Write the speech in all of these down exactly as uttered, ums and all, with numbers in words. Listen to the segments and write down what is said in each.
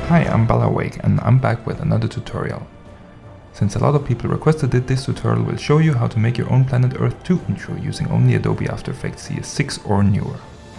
Hi, I'm Balawake and I'm back with another tutorial. Since a lot of people requested it, this tutorial will show you how to make your own Planet Earth two intro using only Adobe After Effects C S six or newer.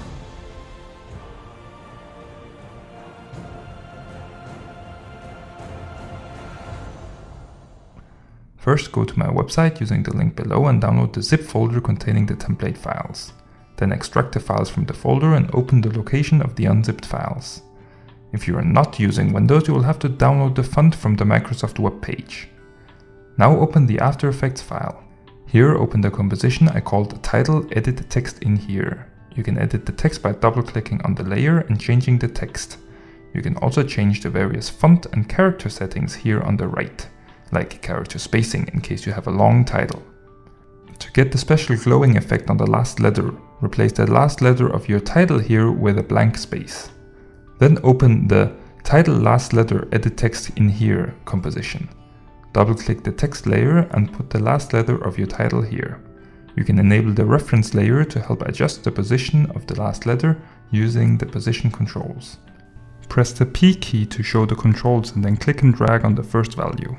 First, go to my website using the link below and download the zip folder containing the template files. Then extract the files from the folder and open the location of the unzipped files. If you are not using Windows, you will have to download the font from the Microsoft web page. Now open the After Effects file. Here open the composition I called title edit text in here. You can edit the text by double-clicking on the layer and changing the text. You can also change the various font and character settings here on the right, like character spacing in case you have a long title. To get the special glowing effect on the last letter, replace the last letter of your title here with a blank space. Then open the title last letter edit text in here composition. Double-click the text layer and put the last letter of your title here. You can enable the reference layer to help adjust the position of the last letter using the position controls. Press the P key to show the controls and then click and drag on the first value.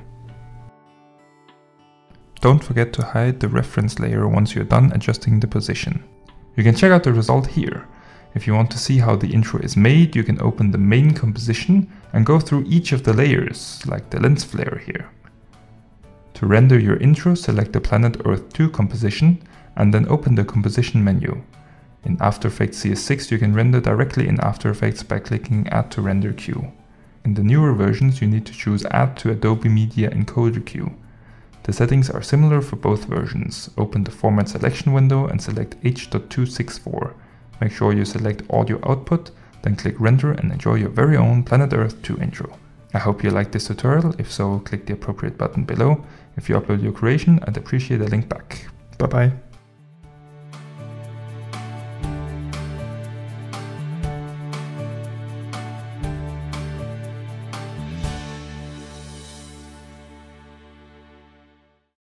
Don't forget to hide the reference layer once you're done adjusting the position. You can check out the result here. If you want to see how the intro is made, you can open the main composition and go through each of the layers, like the lens flare here. To render your intro, select the Planet Earth two composition and then open the composition menu. In After Effects C S six, you can render directly in After Effects by clicking Add to Render Queue. In the newer versions, you need to choose Add to Adobe Media Encoder Queue. The settings are similar for both versions. Open the Format Selection window and select H two sixty-four. Make sure you select Audio Output, then click Render and enjoy your very own Planet Earth two intro. I hope you liked this tutorial. If so, click the appropriate button below. If you upload your creation, I'd appreciate a link back. Bye bye.